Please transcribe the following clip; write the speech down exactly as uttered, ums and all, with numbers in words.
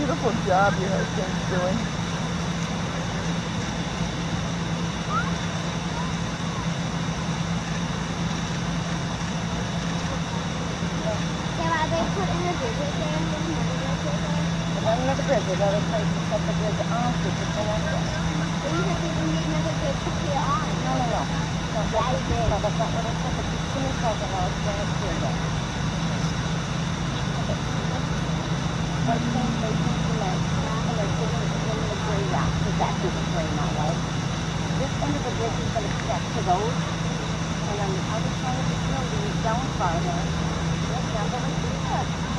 beautiful job your husband's doing. They put in a bridge right there and then another bridge right there. There's not another bridge. There's other place to set the bridge on to put the one there. But you said we need another bridge to put it on. No, no, no. No, Yeah, you did. No, that's not what I said. But as soon as possible, I'll explain it to you again. Okay. First thing, they put cement, and they're putting it in the gray rock, because that's who the gray now, right? This end of the bridge is going to connect to those, and on the other side of the building, down farther, look down, but it's